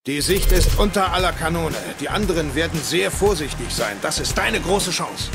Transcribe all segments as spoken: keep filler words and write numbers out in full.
Die Sicht ist unter aller Kanone. Die anderen werden sehr vorsichtig sein. Das ist deine große Chance.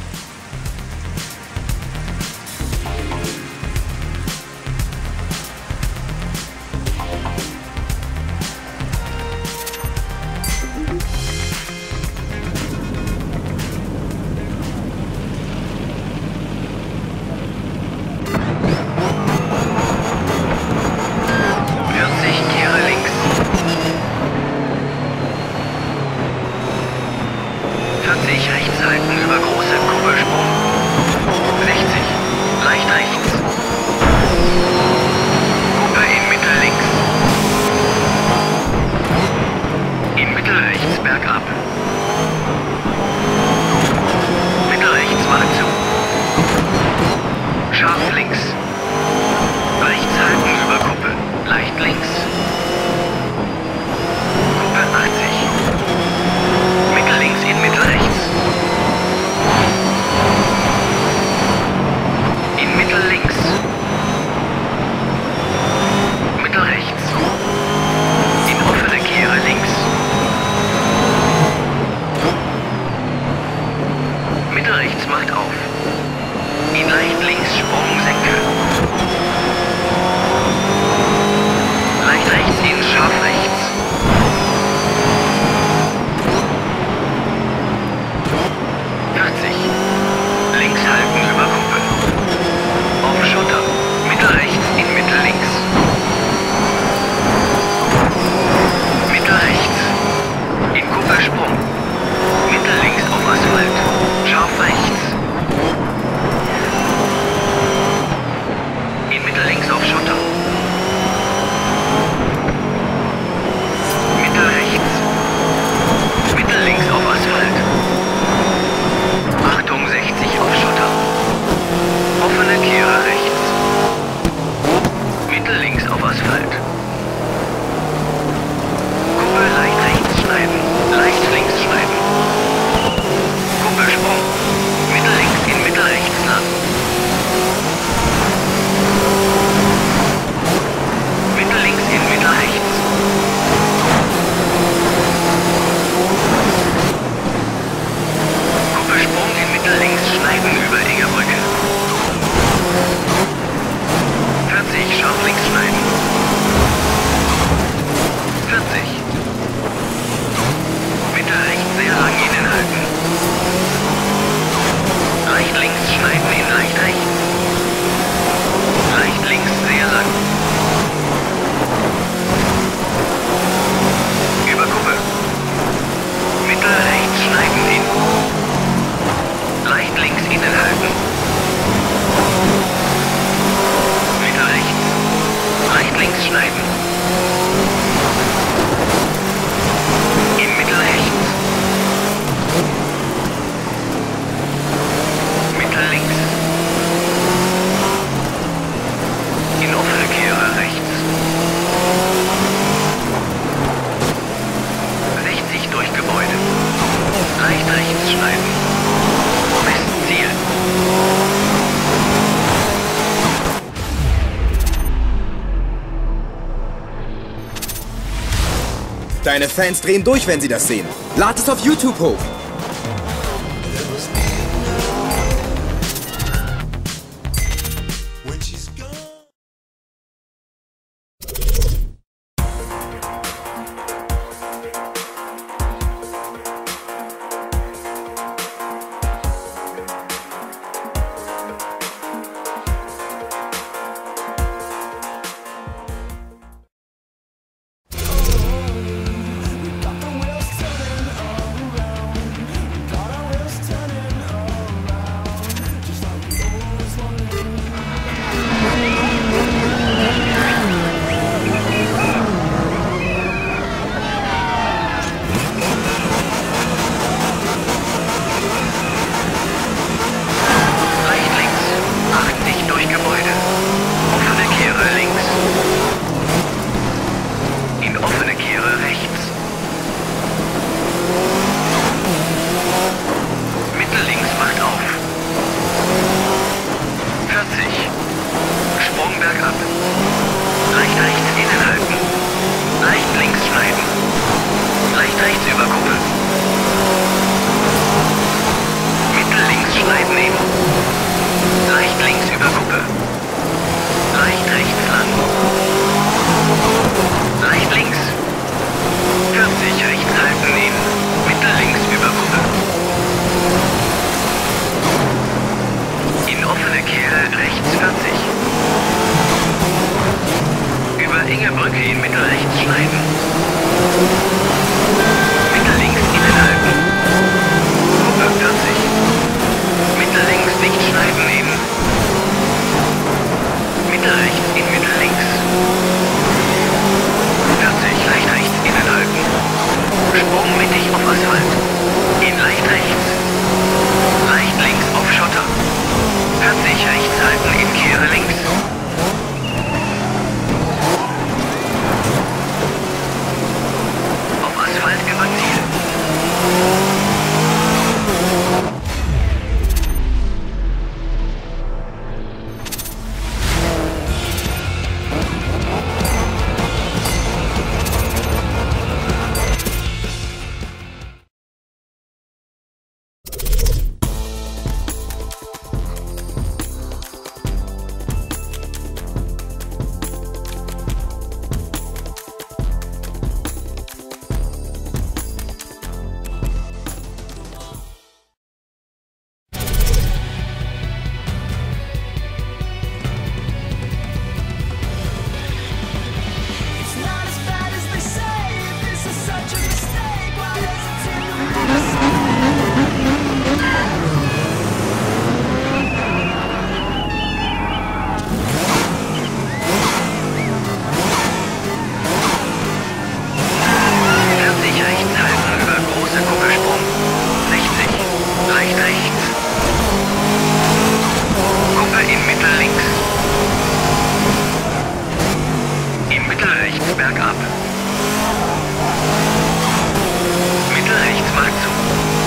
Deine Fans drehen durch, wenn sie das sehen. Lad es auf YouTube hoch. Brücke in mittelrechts schneiden. Mittellinks innen halten. Kuppe vierzig. Mittellinks nicht schneiden eben. Mittelrechts in mittellinks. vierzig leicht rechts innen halten. Sprung mittig auf Asphalt. In leicht rechts. Leicht links auf Schotter. vierzig rechts halten in Kehre links. Auf Asphalt über Ziel. Bergab. Mittelrechts macht zu.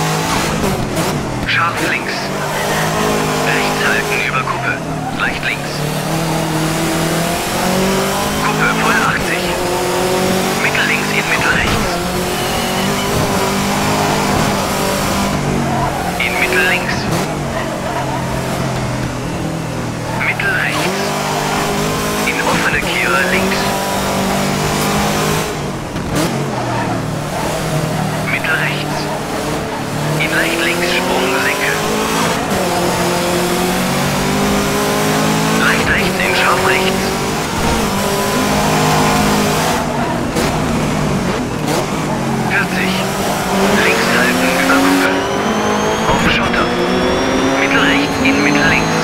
Scharf links. Rechts halten über Kuppe. Leicht links. Kuppe voll achtzig. Mittellinks in mittelrechts. In mittellinks. Mittelrechts. In offene Kehre links. Rechts. In leicht links Sprung Lenke. Leicht rechts in scharf rechts. vierzig. Links halten über Kuppe. Auf Schotter. Mittelrechts in mittellinks.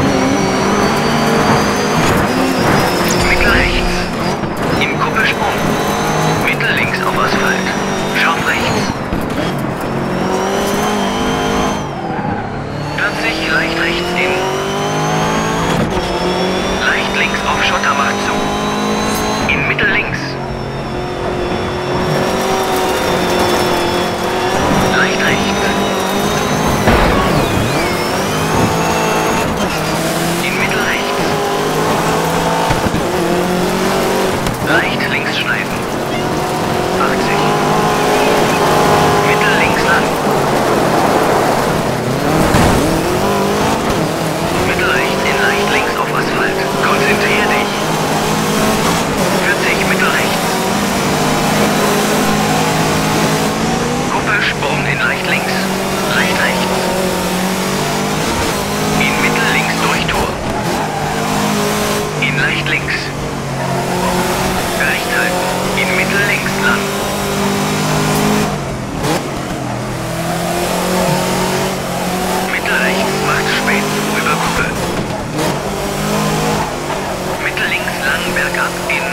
Mittelrechts. In Kuppe Sprung. Mittellinks auf Asphalt. Scharf rechts. vierzig leicht rechts in. Leicht links auf Schotter macht zu. In mittellinks. Leicht rechts. In mittelrechts. Leicht links schneiden. achtzig. Mittellinks lang. Mittelrechts in leicht links auf Asphalt. Konzentrier dich. vierzig mittelrechts. Kuppe Sprung in leicht links. Leicht rechts. In mittellinks durch Tor. In leicht links. Rechts halten. In mittellinks lang. Mittelrechts macht spät zu über Kuppe. Mittellinks lang bergab in